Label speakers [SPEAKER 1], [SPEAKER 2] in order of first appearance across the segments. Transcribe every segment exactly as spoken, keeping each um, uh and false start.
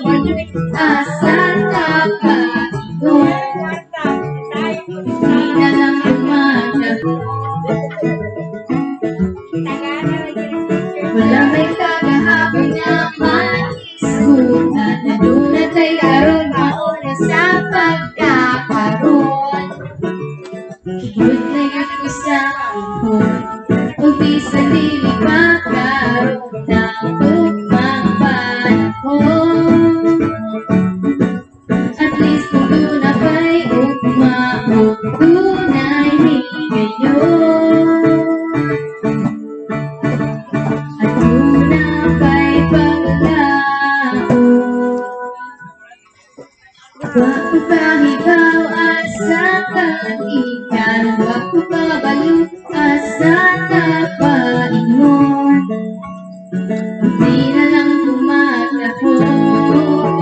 [SPEAKER 1] asa nakainom. Di na lang umaga, wala may kagahapon na maiskutan. Nadunat ay karoon mauna sa pagkakaroon. Good na yun ko sa ihon, umpisa dili magkaroon ng tugmang panahon. At least kung doon na ba'y ugmaon, tunay higayon. At doon na ba'y paglaon. Wag ko pa ikaw asa kag-ikan, wag ko pa balo asa napaingon. Di na lang gumagahon.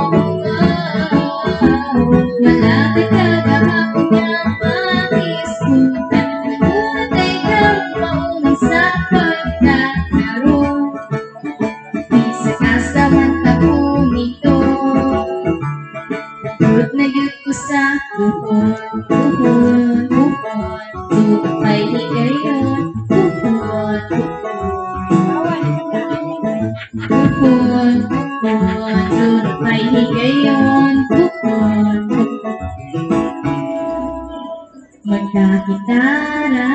[SPEAKER 1] Malapit kagahapon na maiskutan. Nadunat ay karoon mauna sa pagkakaroon. Isa ka sa mantapong ito. Good na yun ko sa buhon, buhon, buhon. Tupay higayon, buhon, buhon, buhon. Tupay higayon, buhon, buhon. Magkakitara